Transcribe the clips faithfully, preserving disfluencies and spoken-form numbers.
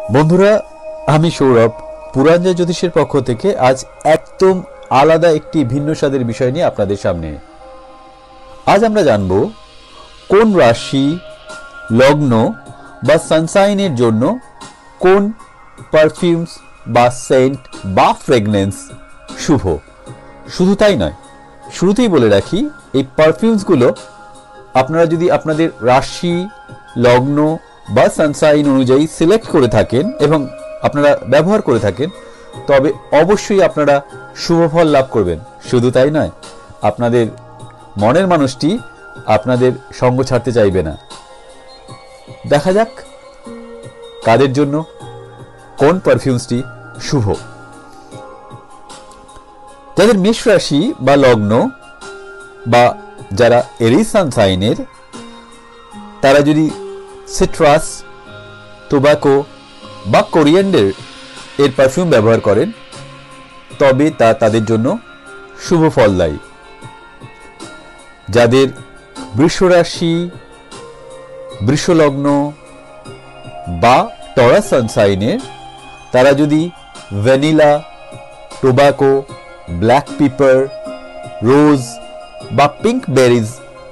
বন্ধুরা, আমি সৌরভ পুরাঞ্জয় জ্যোতিষের পক্ষ থেকে আজ একদম আলাদা একটি ভিন্ন স্বাদের বিষয় নিয়ে আপনাদের সামনে। আজ আমরা জানব কোন রাশি, লগ্ন বা সানসাইনের জন্য কোন পারফিউমস বা সেন্ট বা ফ্রেগনেন্স শুভ। শুধু তাই নয়, শুরুতেই বলে রাখি, এই পারফিউমসগুলো আপনারা যদি আপনাদের রাশি, লগ্ন বা সানসাইন অনুযায়ী সিলেক্ট করে থাকেন এবং আপনারা ব্যবহার করে থাকেন, তবে অবশ্যই আপনারা শুভ ফল লাভ করবেন। শুধু তাই নয়, আপনাদের মনের মানুষটি আপনাদের সঙ্গ ছাড়তে চাইবে না। দেখা যাক কাদের জন্য কোন পারফিউমসটি শুভ। যাদের মেষ রাশি বা লগ্ন বা যারা এরিস সানসাইনের, তারা যদি সিট্রাস, টোবাকো বা কোরিয়ান্ডার এর পারফিউম ব্যবহার করেন, তবে তা তাদের জন্য শুভ ফলদায়ী। যাদের বৃষ রাশি, বৃষ লগ্ন বা টরাস সানসাইনের, তারা যদি vanilla, tobacco, black pepper, rose বা পিঙ্ক বেরিজ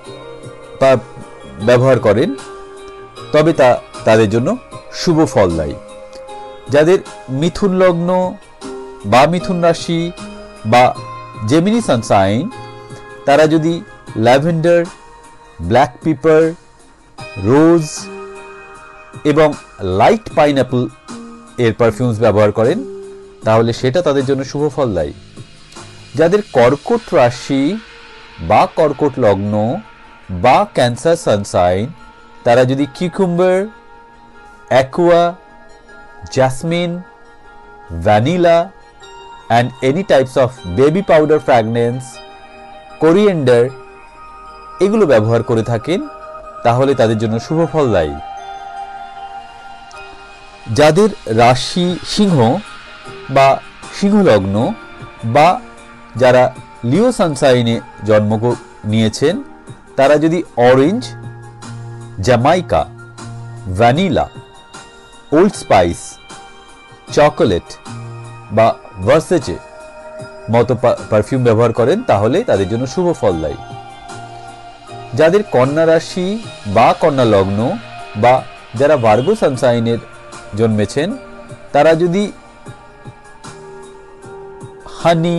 ব্যবহার করেন, তবে তা তাদের জন্য শুভ ফলদায়ী। যাদের মিথুন লগ্ন বা মিথুন রাশি বা জেমিনি সানসাইন, তারা যদি ল্যাভেন্ডার, ব্ল্যাক পিপার, রোজ এবং লাইট পাইনঅ্যাপল এর পারফিউমস ব্যবহার করেন, তাহলে সেটা তাদের জন্য শুভ ফলদায়ী। যাদের কর্কট রাশি বা কর্কট লগ্ন বা ক্যান্সার সানসাইন, তারা যদি cucumber, aqua, jasmine, vanilla and any types of baby powder fragrance, coriander এগুলো ব্যবহার করে থাকেন, তাহলে তাদের জন্য শুভ ফলদায়ী। যাদের রাশি সিংহ বা সিংহ লগ্ন বা যারা লিও সানসাইনে জন্ম নিয়েছেন, তারা যদি orange, Jamaica, vanilla, old spice, chocolate বা ভার্সেচে মতো পারফিউম ব্যবহার করেন, তাহলে তাদের জন্য শুভ ফলদায়ী। যাদের কন্যা রাশি বা কন্যা লগ্ন বা যারা ভার্গো সানসাইনের জন্মেছেন, তারা যদি honey,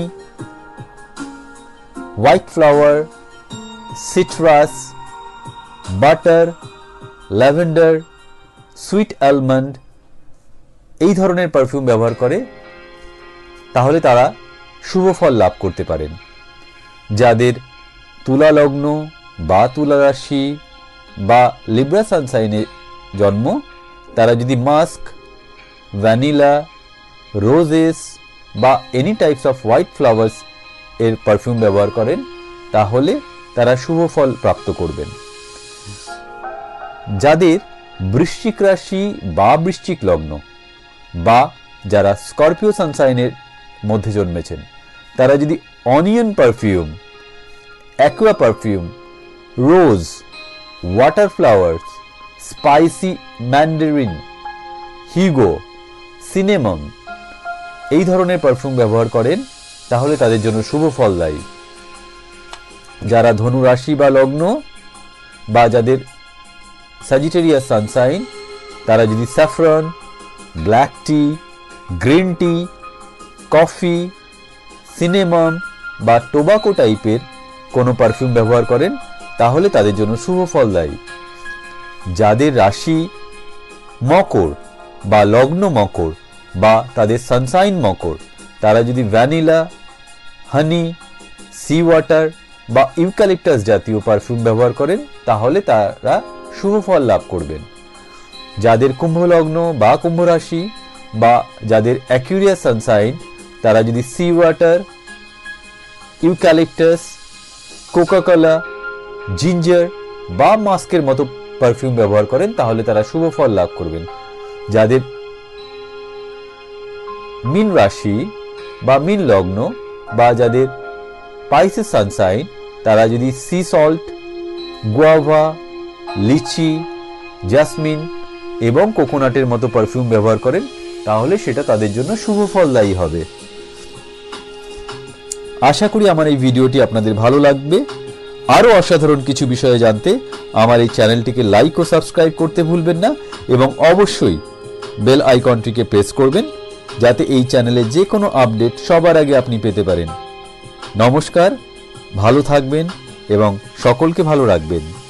white flower, citrus, butter, lavender, sweet almond এই ধরনের পারফিউম ব্যবহার করে, তাহলে তারা শুভ ফল লাভ করতে পারেন। যাদের তুলা লগ্ন বা তুলা রাশি বা লিব্রা সানসাইনে জন্ম, তারা যদি মাস্ক, ভ্যানিলা, রোজেস বা any types of white flowers এর পারফিউম ব্যবহার করেন, তাহলে তারা শুভ ফল প্রাপ্ত করবেন। যাদের বৃশ্চিক রাশি বা বৃশ্চিক লগ্ন বা যারা স্করপিও সানসাইনের মধ্যে জন্মেছেন, তারা যদি onion perfume, aqua perfume, rose, water flowers, spicy mandarin, হিগো, সিনেমন এই ধরনের পারফিউম ব্যবহার করেন, তাহলে তাদের জন্য শুভ ফলদায়ী। যারা ধনু রাশি বা লগ্ন বা যাদের স্যাজিটেরিয়াস সানসাইন, তারা যদি saffron, black tea, green tea, coffee, cinnamon বা টোবাকো টাইপের কোনো পারফিউম ব্যবহার করেন, তাহলে তাদের জন্য শুভ ফলদায়ী। যাদের রাশি মকর বা লগ্ন মকর বা তাদের সানসাইন মকর, তারা যদি ভ্যানিলা, হানি, সি ওয়াটার বা ইউক্যালিপটাস জাতীয় পারফিউম ব্যবহার করেন, তাহলে তারা শুভ ফল লাভ করবেন। যাদের কুম্ভ লগ্ন বা কুম্ভ রাশি বা যাদের অ্যাকুয়ারিয়াস সানসাইন, তারা যদি sea water, eucalyptus, Coca Cola, ginger বা মাস্কের মতো পারফিউম ব্যবহার করেন, তাহলে তারা শুভ ফল লাভ করবেন। যাদের মীন রাশি বা মীন লগ্ন বা যাদের পাইসেস সানসাইন, তারা যদি sea salt, guava, lychee, jasmine এবং কোকোনাটের মতো পারফিউম ব্যবহার করেন, তাহলে সেটা তাদের জন্য শুভ ফলদায়ী হবে। আশা করি আমার এই ভিডিওটি আপনাদের ভালো লাগবে। আরও অসাধারণ কিছু বিষয়ে জানতে আমার এই চ্যানেলটিকে লাইক ও সাবস্ক্রাইব করতে ভুলবেন না, এবং অবশ্যই বেল আইকনটিকে প্রেস করবেন যাতে এই চ্যানেলে যে কোনো আপডেট সবার আগে আপনি পেতে পারেন। নমস্কার, ভালো থাকবেন এবং সকলকে ভালো রাখবেন।